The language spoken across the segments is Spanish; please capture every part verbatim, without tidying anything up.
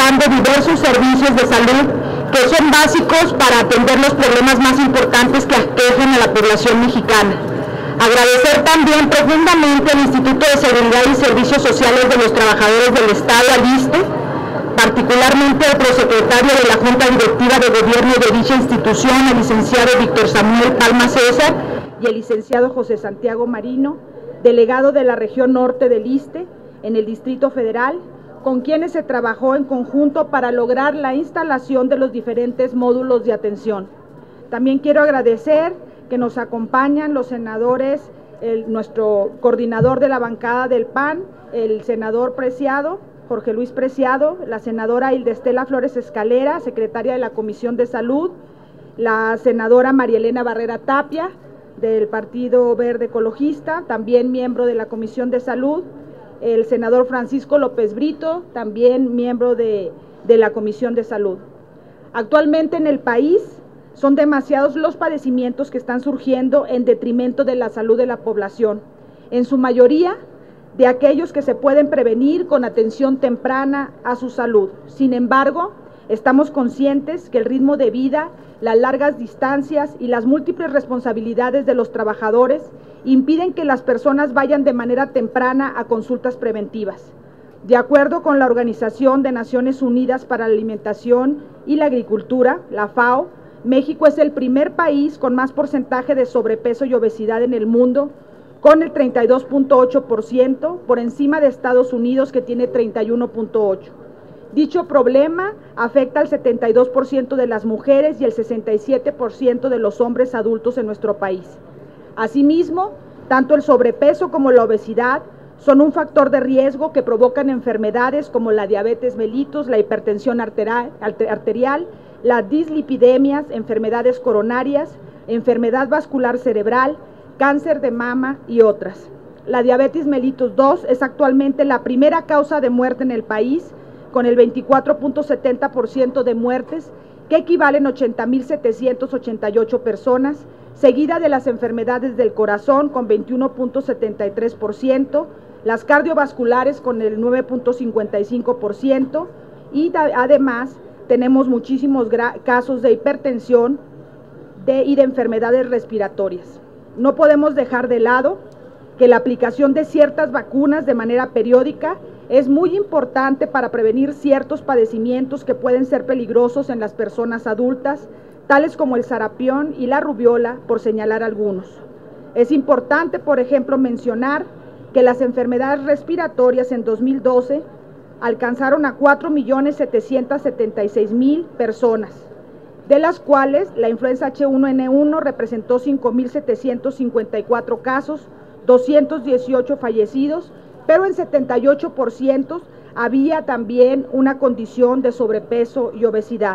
brindando diversos servicios de salud que son básicos para atender los problemas más importantes que aquejan a la población mexicana. Agradecer también profundamente al Instituto de Seguridad y Servicios Sociales de los Trabajadores del Estado, al ISSSTE, particularmente al prosecretario de la Junta Directiva de Gobierno de dicha institución, el licenciado Víctor Samuel Palma César, y el licenciado José Santiago Marino, delegado de la región norte del ISSSTE en el Distrito Federal, con quienes se trabajó en conjunto para lograr la instalación de los diferentes módulos de atención. También quiero agradecer que nos acompañan los senadores, el, nuestro coordinador de la bancada del P A N, el senador Preciado, Jorge Luis Preciado, la senadora Hilda Estela Flores Escalera, secretaria de la Comisión de Salud, la senadora María Elena Barrera Tapia, del Partido Verde Ecologista, también miembro de la Comisión de Salud, el senador Francisco López Brito, también miembro de, de la Comisión de Salud. Actualmente en el país son demasiados los padecimientos que están surgiendo en detrimento de la salud de la población, en su mayoría de aquellos que se pueden prevenir con atención temprana a su salud. Sin embargo, estamos conscientes que el ritmo de vida, las largas distancias y las múltiples responsabilidades de los trabajadores impiden que las personas vayan de manera temprana a consultas preventivas. De acuerdo con la Organización de Naciones Unidas para la Alimentación y la Agricultura, la FAO, México es el primer país con más porcentaje de sobrepeso y obesidad en el mundo, con el treinta y dos punto ocho por ciento, por encima de Estados Unidos, que tiene treinta y uno punto ocho por ciento. Dicho problema afecta al setenta y dos por ciento de las mujeres y el sesenta y siete por ciento de los hombres adultos en nuestro país. Asimismo, tanto el sobrepeso como la obesidad son un factor de riesgo que provocan enfermedades como la diabetes mellitus, la hipertensión arterial, arterial, las dislipidemias, enfermedades coronarias, enfermedad vascular cerebral, cáncer de mama y otras. La diabetes mellitus dos es actualmente la primera causa de muerte en el país, con el veinticuatro punto setenta por ciento de muertes, que equivalen a ochenta mil setecientas ochenta y ocho personas, seguida de las enfermedades del corazón con veintiuno punto setenta y tres por ciento, las cardiovasculares con el nueve punto cincuenta y cinco por ciento, y además tenemos muchísimos casos de hipertensión de, y de enfermedades respiratorias. No podemos dejar de lado que la aplicación de ciertas vacunas de manera periódica es muy importante para prevenir ciertos padecimientos que pueden ser peligrosos en las personas adultas, tales como el sarampión y la rubiola, por señalar algunos. Es importante, por ejemplo, mencionar que las enfermedades respiratorias en dos mil doce alcanzaron a cuatro millones setecientos setenta y seis mil personas, de las cuales la influenza H uno N uno representó cinco mil setecientos cincuenta y cuatro casos, doscientos dieciocho fallecidos, pero en setenta y ocho por ciento había también una condición de sobrepeso y obesidad.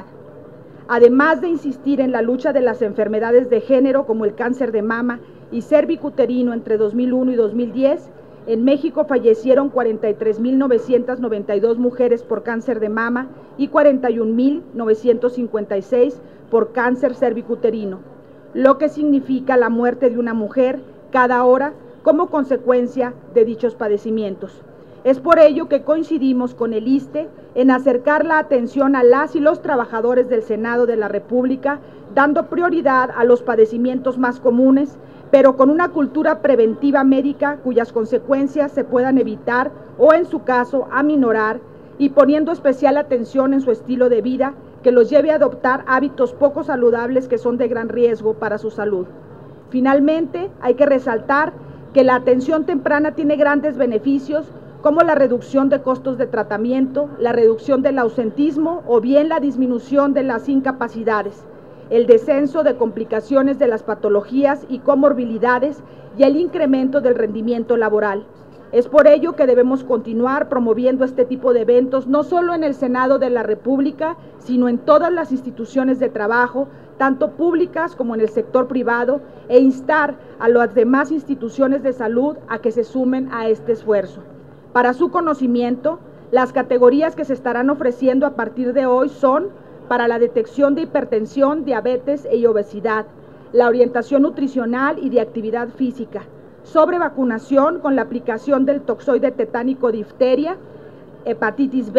Además de insistir en la lucha de las enfermedades de género como el cáncer de mama y cervicuterino entre dos mil uno y dos mil diez, en México fallecieron cuarenta y tres mil novecientas noventa y dos mujeres por cáncer de mama y cuarenta y un mil novecientos cincuenta y seis por cáncer cervicuterino, lo que significa la muerte de una mujer cada hora como consecuencia de dichos padecimientos. Es por ello que coincidimos con el ISSSTE en acercar la atención a las y los trabajadores del Senado de la República, dando prioridad a los padecimientos más comunes, pero con una cultura preventiva médica cuyas consecuencias se puedan evitar o, en su caso, aminorar, y poniendo especial atención en su estilo de vida que los lleve a adoptar hábitos poco saludables que son de gran riesgo para su salud. Finalmente, hay que resaltar que la atención temprana tiene grandes beneficios, como la reducción de costos de tratamiento, la reducción del ausentismo o bien la disminución de las incapacidades, el descenso de complicaciones de las patologías y comorbilidades y el incremento del rendimiento laboral. Es por ello que debemos continuar promoviendo este tipo de eventos, no solo en el Senado de la República, sino en todas las instituciones de trabajo, tanto públicas como en el sector privado, e instar a las demás instituciones de salud a que se sumen a este esfuerzo. Para su conocimiento, las categorías que se estarán ofreciendo a partir de hoy son para la detección de hipertensión, diabetes y obesidad, la orientación nutricional y de actividad física, sobre vacunación con la aplicación del toxoide tetánico difteria, hepatitis B,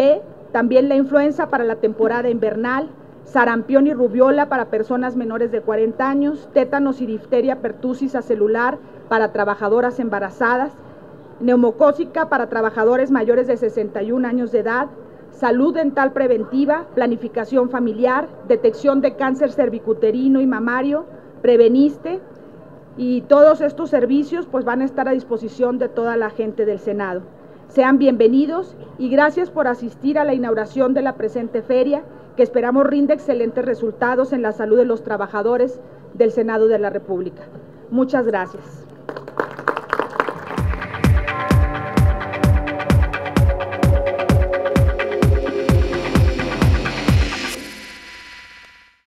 también la influenza para la temporada invernal, sarampión y rubiola para personas menores de cuarenta años, tétanos y difteria pertussis acelular para trabajadoras embarazadas, neumocócica para trabajadores mayores de sesenta y un años de edad, salud dental preventiva, planificación familiar, detección de cáncer cervicuterino y mamario, Preveniste, y todos estos servicios pues van a estar a disposición de toda la gente del Senado. Sean bienvenidos y gracias por asistir a la inauguración de la presente feria, que esperamos rinde excelentes resultados en la salud de los trabajadores del Senado de la República. Muchas gracias.